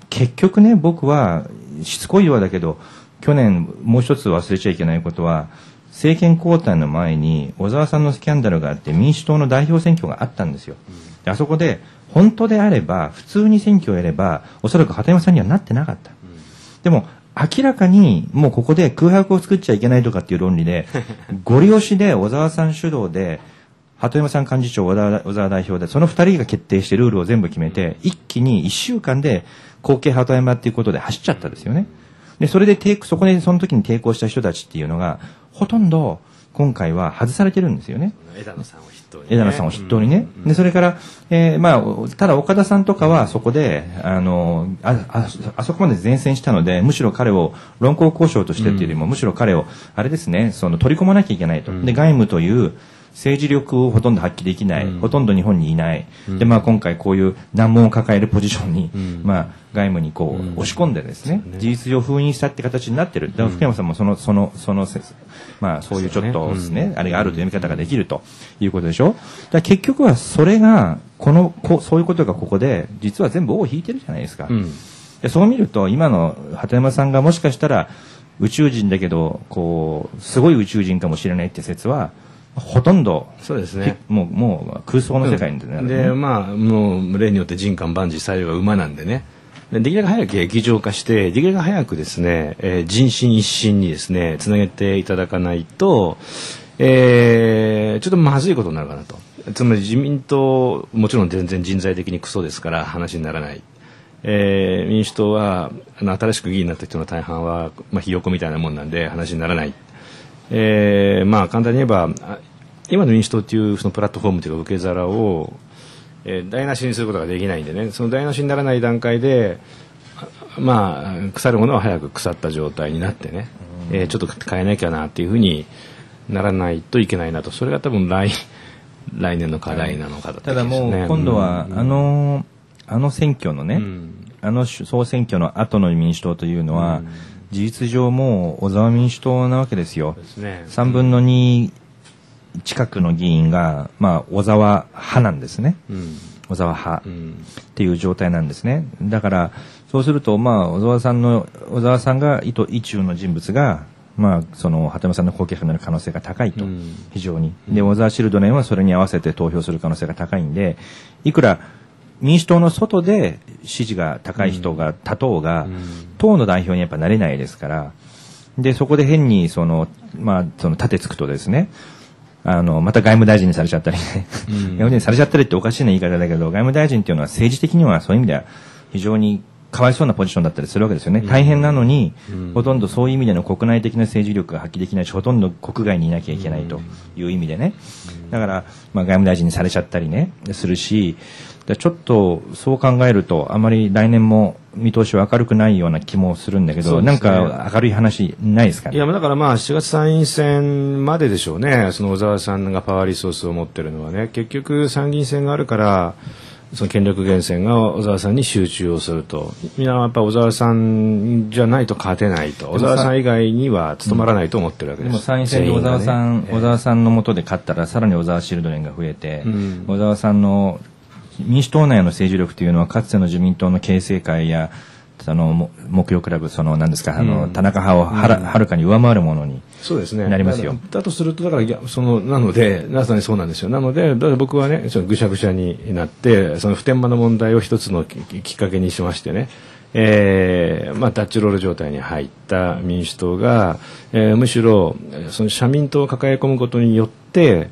結局ね、僕はしつこいようだけど、去年もう一つ忘れちゃいけないことは、政権交代の前に小沢さんのスキャンダルがあって民主党の代表選挙があったんですよ。であそこで本当であれば普通に選挙をやればおそらく鳩山さんにはなってなかった。でも明らかにもうここで空白を作っちゃいけないとかっていう論理でご利用しで小沢さん主導で鳩山さん幹事長小沢代表でその2人が決定してルールを全部決めて一気に1週間で後継鳩山っていうことで走っちゃったんですよね。でそれでそこでその時に抵抗した人たちっていうのがほとんど今回は外されてるんですよね。 枝野さんを筆頭にね。 枝野さんを筆頭にね。でそれから、ただ岡田さんとかはそこであそこまで善戦したのでむしろ彼を論功行賞としてっていうよりも、むしろ彼をあれですね取り込まなきゃいけないと。で外務という政治力をほとんど発揮できない、ほとんど日本にいない、で今回こういう難問を抱えるポジションに、外務にこう、押し込んでですね、事実上封印したって形になってる。だから福山さんもそういうちょっとですね、あれがあるという読み方ができるということでしょ。だから結局はそれがそういうことがここで実は全部尾を引いてるじゃないですか。でそう見ると今の鳩山さんがもしかしたら宇宙人だけどすごい宇宙人かもしれないって説はほとんどそうですね。 もう空想の世界になる、ね。 でもう例によって人官万事最後は馬なんでね。できるだけ早く劇場化してできるだけ早くですね、人心一心にですねつなげていただかないと、ちょっとまずいことになるかなと。つまり自民党もちろん全然人材的にクソですから話にならない。民主党は新しく議員になった人の大半はひよこみたいなもんなんで話にならない。簡単に言えば今の民主党っていうそのプラットフォームというか受け皿を、台無しにすることができないんでね、その台無しにならない段階で腐るものは早く腐った状態になってね、ちょっと変えなきゃなっていうふうにならないといけないなと。それが多分来年の課題なのかと、ね、 ただもう今度は、あの選挙のね、総選挙の後の民主党というのは、事実上もう小沢民主党なわけですよ。3分の2近くの議員が、小沢派なんですね。小沢派っていう状態なんですね。だからそうすると小沢さんが意中の人物がその鳩山さんの後継者になる可能性が高いと、非常に。で小沢チルドレンはそれに合わせて投票する可能性が高いんで、いくら民主党の外で支持が高い人が立とうが、党の代表にやっぱなれないですから、でそこで変に盾つくとですね、また外務大臣にされちゃったりね、外務大臣にされちゃったりっておかしいな言い方だけど、外務大臣っていうのは政治的にはそういう意味では非常にかわいそうなポジションだったりするわけですよね。大変なのに、ほとんどそういう意味での国内的な政治力が発揮できないし、ほとんど国外にいなきゃいけないという意味でね。だから外務大臣にされちゃったりねするし、ちょっとそう考えるとあまり来年も見通しは明るくないような気もするんだけど、なんか明るい話ないですかね。 いやだから7月参院選まででしょうね。その小沢さんがパワーリソースを持ってるのはね、結局参議院選があるからその権力源泉が小沢さんに集中をすると、みんなやっぱ小沢さんじゃないと勝てないと、小沢さん以外には務まらないと思ってるわけです。 でも参院選で小沢さんの下で勝ったらさらに小沢チルドレンが増えて、小沢さんの民主党内の政治力というのはかつての自民党の形成会や木曜クラブ何ですか、田中派をはるかに上回るものになりますよ。 だとするとなのでまさにそうなんですよ。なので僕はねぐしゃぐしゃになってその普天間の問題を一つのきっかけにしましてね、ダッチロール状態に入った民主党が、むしろその社民党を抱え込むことによって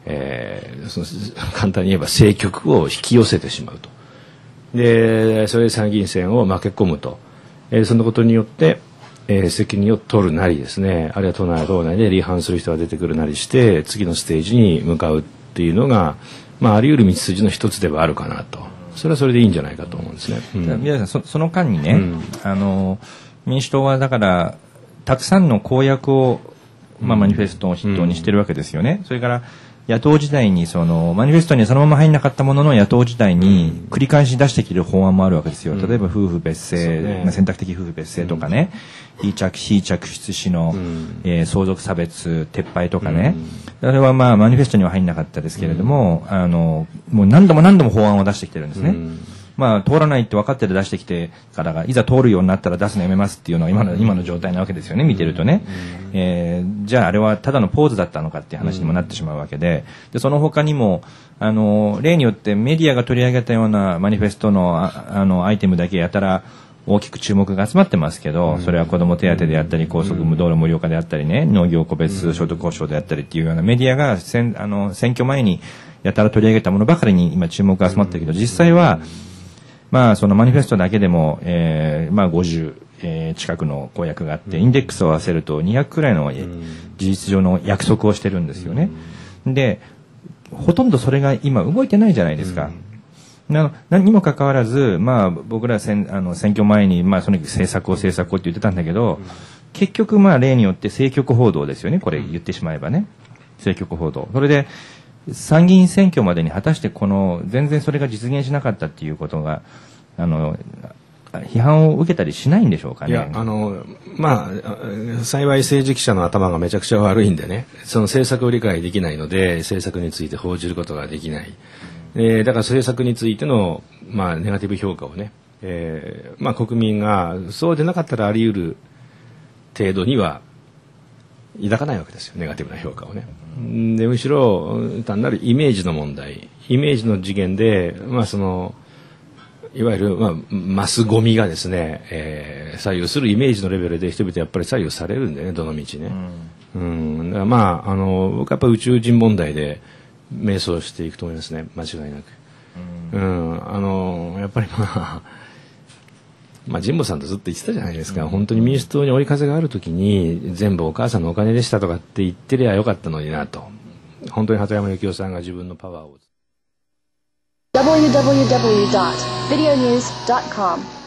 簡単に言えば政局を引き寄せてしまうと。でそれで参議院選を負け込むと、そんなことによって、責任を取るなりですね、あるいは党内で離反する人が出てくるなりして次のステージに向かうっていうのが、あり得る道筋の一つではあるかなと。それはそれでいいんじゃないかと思うんですね。 宮さんその間にね、民主党はだからたくさんの公約を、マニフェストを筆頭にしてるわけですよね。それから野党時代にマニフェストにはそのまま入んなかったものの野党時代に繰り返し出してきてる法案もあるわけですよ。例えば夫婦別姓、選択的夫婦別姓とかね、非嫡出子の、相続差別撤廃とかね、あれはマニフェストには入んなかったですけれども、もう何度も法案を出してきてるんですね。 まあ、通らないって分かってて出してきてからが、いざ通るようになったら出すのやめますっていうのは今の状態なわけですよね、見てるとね。じゃああれはただのポーズだったのかっていう話にもなってしまうわけで、その他にも、例によってメディアが取り上げたようなマニフェストのアイテムだけやたら大きく注目が集まってますけど、それは子ども手当であったり、高速道路無料化であったりね、農業個別所得保障であったりっていうようなメディアが選挙前にやたら取り上げたものばかりに今注目が集まってるけど、実際は、まあそのマニフェストだけでも、まあ50、近くの公約があって、インデックスを合わせると200くらいの事実上の約束をしてるんですよね。で、ほとんどそれが今動いてないじゃないですか。何にもかかわらず、まあ、僕ら選挙前に、まあ、その政策をって言ってたんだけど、結局、まあ、例によって政局報道ですよね。これ言ってしまえばね。政局報道。それで、参議院選挙までに果たして全然それが実現しなかったっていうことが、批判を受けたりしないんでしょうかね。 いや、まあ、幸い政治記者の頭がめちゃくちゃ悪いんでね、その政策を理解できないので、政策について報じることができない。だから政策についての、まあ、ネガティブ評価をね、まあ、国民がそうでなかったらあり得る程度には抱かないわけですよ、ネガティブな評価をね。で、むしろ単なるイメージの問題、イメージの次元で、まあ、いわゆる、まあ、マスゴミがですね、左右するイメージのレベルで人々やっぱり左右されるんでね、どの道ね。だからまあ、僕はやっぱり宇宙人問題で迷走していくと思いますね、間違いなく。やっぱりまあ、神保さんとずっと言ってたじゃないですか、本当に民主党に追い風があるときに全部お母さんのお金でしたとかって言ってりゃよかったのになと。本当に鳩山幸夫さんが自分のパワーを。 www.videonews.com